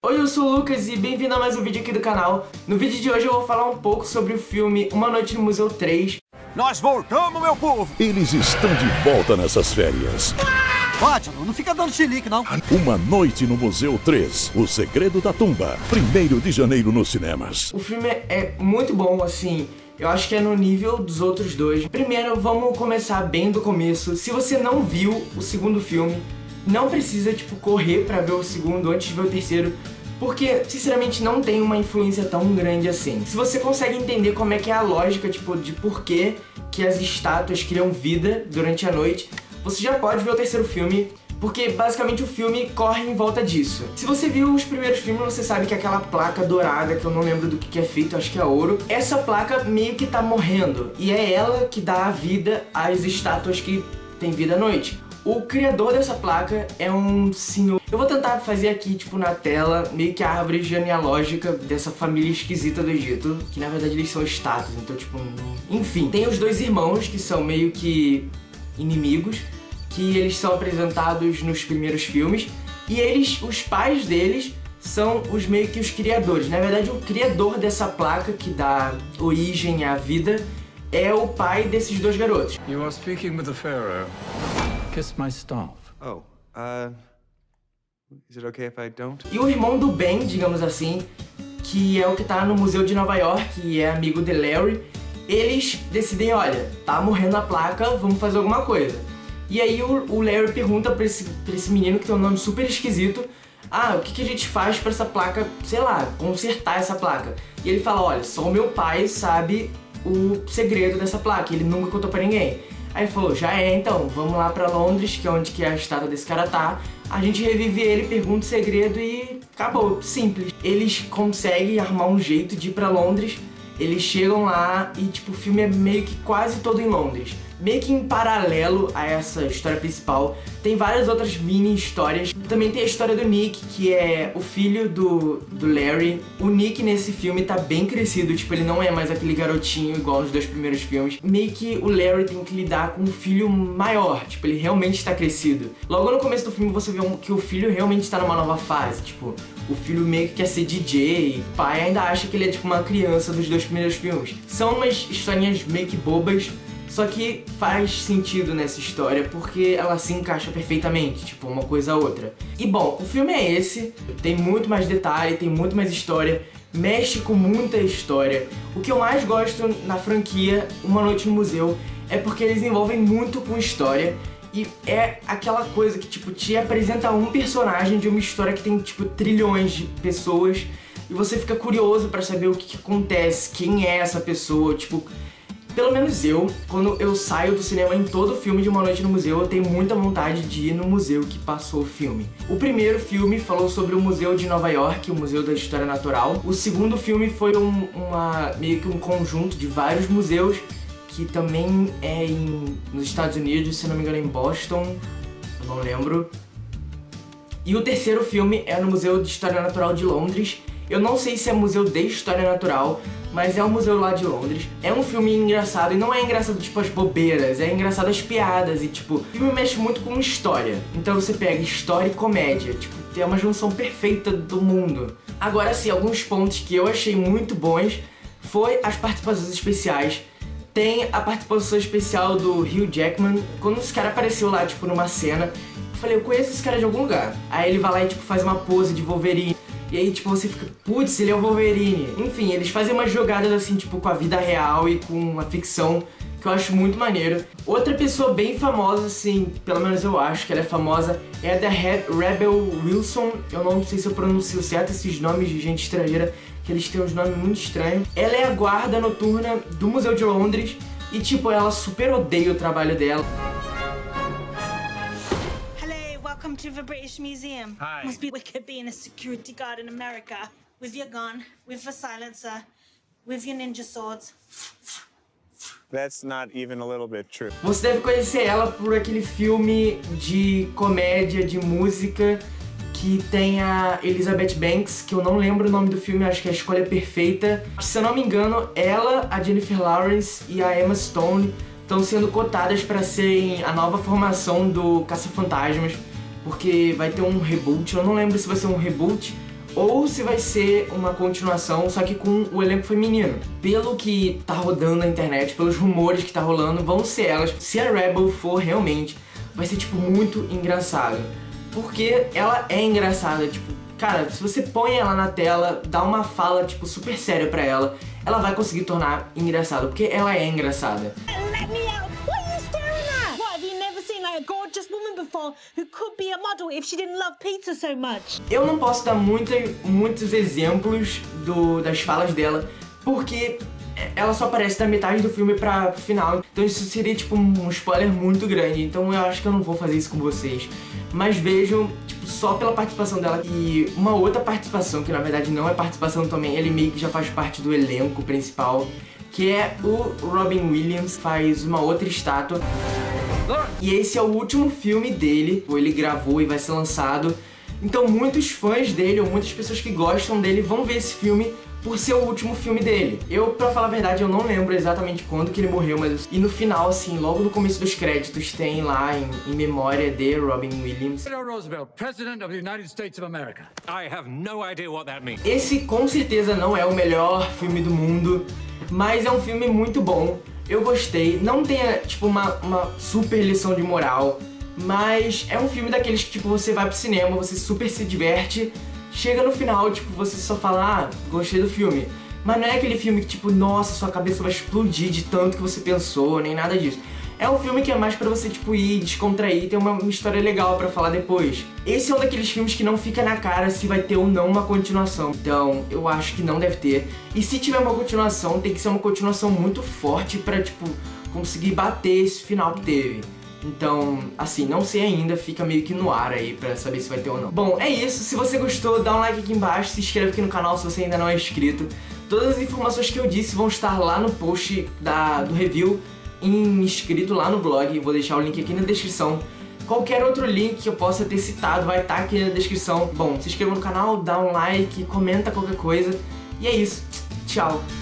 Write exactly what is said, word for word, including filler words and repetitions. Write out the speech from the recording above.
Oi, eu sou o Lucas e bem-vindo a mais um vídeo aqui do canal. No vídeo de hoje eu vou falar um pouco sobre o filme Uma Noite no Museu três. Nós voltamos, meu povo! Eles estão de volta nessas férias. Ótimo, não fica dando chilique, não. Uma Noite no Museu três, O Segredo da Tumba, primeiro de janeiro nos cinemas. O filme é muito bom, assim, eu acho que é no nível dos outros dois. Primeiro, vamos começar bem do começo. Se você não viu o segundo filme, não precisa, tipo, correr pra ver o segundo antes de ver o terceiro, porque, sinceramente, não tem uma influência tão grande assim. Se você consegue entender como é que é a lógica, tipo, de por que que as estátuas criam vida durante a noite, você já pode ver o terceiro filme, porque, basicamente, o filme corre em volta disso. Se você viu os primeiros filmes, você sabe que aquela placa dourada, que eu não lembro do que é feito, acho que é ouro, essa placa meio que tá morrendo, e é ela que dá a vida às estátuas que têm vida à noite. O criador dessa placa é um senhor... Eu vou tentar fazer aqui, tipo, na tela, meio que a árvore genealógica dessa família esquisita do Egito, que na verdade eles são estátuas, então, tipo... Enfim, tem os dois irmãos, que são meio que inimigos, que eles são apresentados nos primeiros filmes, e eles, os pais deles, são os meio que os criadores. Na verdade, o criador dessa placa, que dá origem à vida, é o pai desses dois garotos. You are speaking with the Pharaoh. Kiss my staff. Oh, uh... Is it okay if I don't? E o irmão do Ben, digamos assim, que é o que tá no Museu de Nova York e é amigo de Larry, eles decidem, olha, tá morrendo a placa, vamos fazer alguma coisa. E aí o, o Larry pergunta pra esse, pra esse menino, que tem um nome super esquisito, ah, o que, que a gente faz pra essa placa, sei lá, consertar essa placa? E ele fala, olha, só o meu pai sabe o segredo dessa placa, ele nunca contou pra ninguém. Aí ele falou, já é então, vamos lá pra Londres, que é onde que a estátua desse cara tá. A gente revive ele, pergunta o segredo e acabou, simples. Eles conseguem arrumar um jeito de ir pra Londres, eles chegam lá e tipo, o filme é meio que quase todo em Londres. Meio que em paralelo a essa história principal, tem várias outras mini histórias. Também tem a história do Nick, que é o filho do, do Larry. O Nick nesse filme tá bem crescido, tipo, ele não é mais aquele garotinho igual nos dois primeiros filmes. Meio que o Larry tem que lidar com um filho maior, tipo, ele realmente está crescido. Logo no começo do filme você vê que o filho realmente está numa nova fase, tipo, o filho meio que quer ser D J, o pai ainda acha que ele é tipo uma criança dos dois primeiros filmes. São umas historinhas meio que bobas, só que faz sentido nessa história porque ela se encaixa perfeitamente, tipo, uma coisa a outra. E bom, o filme é esse, tem muito mais detalhe, tem muito mais história, mexe com muita história. O que eu mais gosto na franquia Uma Noite no Museu é porque eles envolvem muito com história e é aquela coisa que, tipo, te apresenta um personagem de uma história que tem, tipo, trilhões de pessoas e você fica curioso pra saber o que, que acontece, quem é essa pessoa, tipo... Pelo menos eu, quando eu saio do cinema em todo filme de Uma Noite no Museu, eu tenho muita vontade de ir no museu que passou o filme. O primeiro filme falou sobre o Museu de Nova York, o Museu da História Natural. O segundo filme foi um, uma, meio que um conjunto de vários museus, que também é em, nos Estados Unidos, se não me engano em Boston, eu não lembro. E o terceiro filme é no Museu de História Natural de Londres. Eu não sei se é Museu de História Natural, mas é um museu lá de Londres. É um filme engraçado, e não é engraçado tipo as bobeiras, é engraçado as piadas, e tipo, o filme mexe muito com história. Então você pega história e comédia, tipo, tem uma junção perfeita do mundo. Agora sim, alguns pontos que eu achei muito bons foi as participações especiais. Tem a participação especial do Hugh Jackman. Quando esse cara apareceu lá, tipo, numa cena, eu falei, eu conheço esse cara de algum lugar. Aí ele vai lá e tipo, faz uma pose de Wolverine. E aí, tipo, você fica, putz, ele é o Wolverine. Enfim, eles fazem umas jogadas, assim, tipo, com a vida real e com a ficção, que eu acho muito maneiro. Outra pessoa bem famosa, assim, pelo menos eu acho que ela é famosa, é a da Rebel Wilson. Eu não sei se eu pronuncio certo esses nomes de gente estrangeira, que eles têm uns nomes muito estranhos. Ela é a guarda noturna do Museu de Londres e, tipo, ela super odeia o trabalho dela. Welcome to the British Museum. Hi. Must be wicked being a security guard in America. With your gun, with a silencer, with your ninja swords. That's not even a little bit true. Você deve conhecer ela por aquele filme de comédia, de música, que tem a Elizabeth Banks, que eu não lembro o nome do filme, acho que é A Escolha Perfeita. Se eu não me engano, ela, a Jennifer Lawrence e a Emma Stone estão sendo cotadas para serem a nova formação do Caça-Fantasmas, porque vai ter um reboot, eu não lembro se vai ser um reboot ou se vai ser uma continuação, só que com o elenco feminino. Pelo que tá rodando na internet, pelos rumores que tá rolando, vão ser elas. Se a Rebel for realmente, vai ser, tipo, muito engraçado. Porque ela é engraçada, tipo, cara, se você põe ela na tela, dá uma fala, tipo, super séria pra ela, ela vai conseguir tornar engraçado, porque ela é engraçada. Let me out! What are you staring at? What, have you never seen like a gorgeous woman before who could be a model if she didn't love pizza so much? Eu não posso dar muita, muitos exemplos do, das falas dela, porque ela só aparece da metade do filme pra final, então isso seria tipo um spoiler muito grande, então eu acho que eu não vou fazer isso com vocês. Mas vejam, tipo, só pela participação dela. E uma outra participação, que na verdade não é participação também, ele meio que já faz parte do elenco principal, que é o Robin Williams, faz uma outra estátua. E esse é o último filme dele, ele gravou e vai ser lançado. Então muitos fãs dele, ou muitas pessoas que gostam dele, vão ver esse filme por ser o último filme dele. Eu, pra falar a verdade, eu não lembro exatamente quando que ele morreu, mas... E no final, assim, logo no começo dos créditos, tem lá, em, em memória de Robin Williams. Roosevelt, President of the United States of America. I have no idea what that means. Esse, com certeza, não é o melhor filme do mundo, mas é um filme muito bom. Eu gostei. Não tem, tipo, uma, uma super lição de moral, mas é um filme daqueles que, tipo, você vai pro cinema, você super se diverte, chega no final, tipo, você só fala, ah, gostei do filme. Mas não é aquele filme que, tipo, nossa, sua cabeça vai explodir de tanto que você pensou, nem nada disso. É um filme que é mais pra você, tipo, ir, descontrair, ter uma, uma história legal pra falar depois. Esse é um daqueles filmes que não fica na cara se vai ter ou não uma continuação. Então, eu acho que não deve ter. E se tiver uma continuação, tem que ser uma continuação muito forte pra, tipo, conseguir bater esse final que teve. Então, assim, não sei ainda, fica meio que no ar aí pra saber se vai ter ou não. Bom, é isso. Se você gostou, dá um like aqui embaixo, se inscreve aqui no canal se você ainda não é inscrito. Todas as informações que eu disse vão estar lá no post da, do review, inscrito lá no blog. Vou deixar o link aqui na descrição. Qualquer outro link que eu possa ter citado vai estar aqui na descrição. Bom, se inscreva no canal, dá um like, comenta qualquer coisa. E é isso. Tchau.